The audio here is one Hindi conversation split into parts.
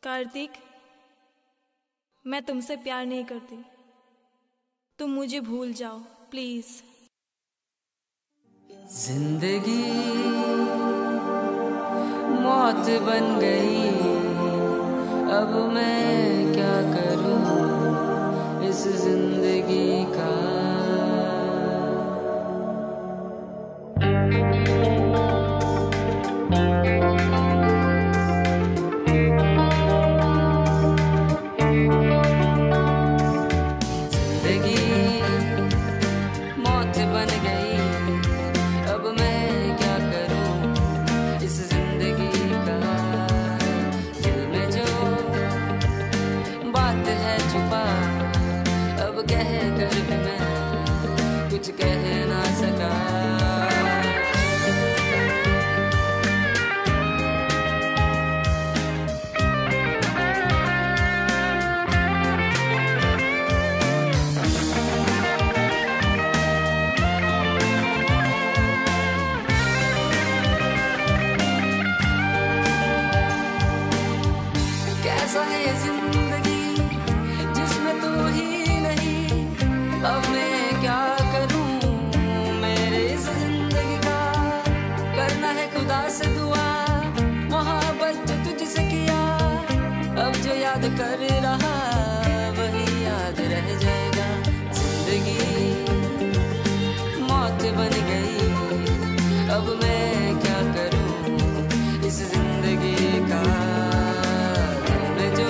कार्तिक, मैं तुमसे प्यार नहीं करती। तुम मुझे भूल जाओ प्लीज। जिंदगी मौत बन गई, अब मैं क्या करूं इस जिंदगी का। कुछ कह ना सका। कैसा है ये जिंदगी जिसमें तू ही नहीं, अब मैं क्या करूं मेरे इस जिंदगी का। करना है खुदा से दुआ, मोहब्बत जो तुझसे किया, अब जो याद कर रहा वही याद रह जाएगा। जिंदगी मौत बन गई, अब मैं क्या करूं इस जिंदगी का। दिल में जो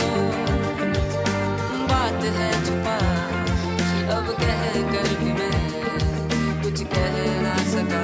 बात है छुपा, अब कह कर भी मैं कुछ कह ना सका।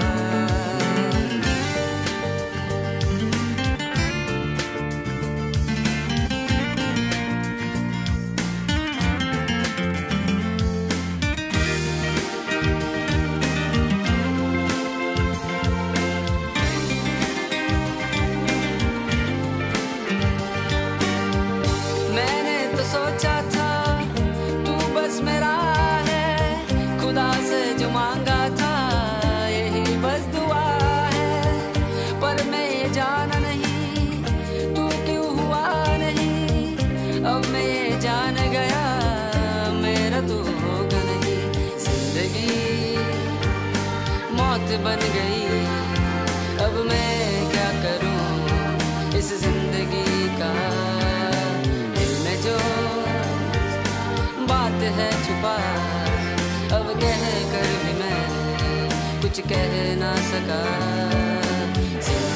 मैंने तो सोचा था तू बस मेरा है, खुदा से जो मांगा था यही बस दुआ है। पर मैं ये जाना नहीं तू क्यों हुआ नहीं, अब मैं ये जान गया मेरा तू होगा नहीं। जिंदगी मौत बन गई, अब मैं क्या करूं इस जिंदगी का। दिल में जो बात है छुपा, अब कह कर भी मैं कुछ कह ना सका।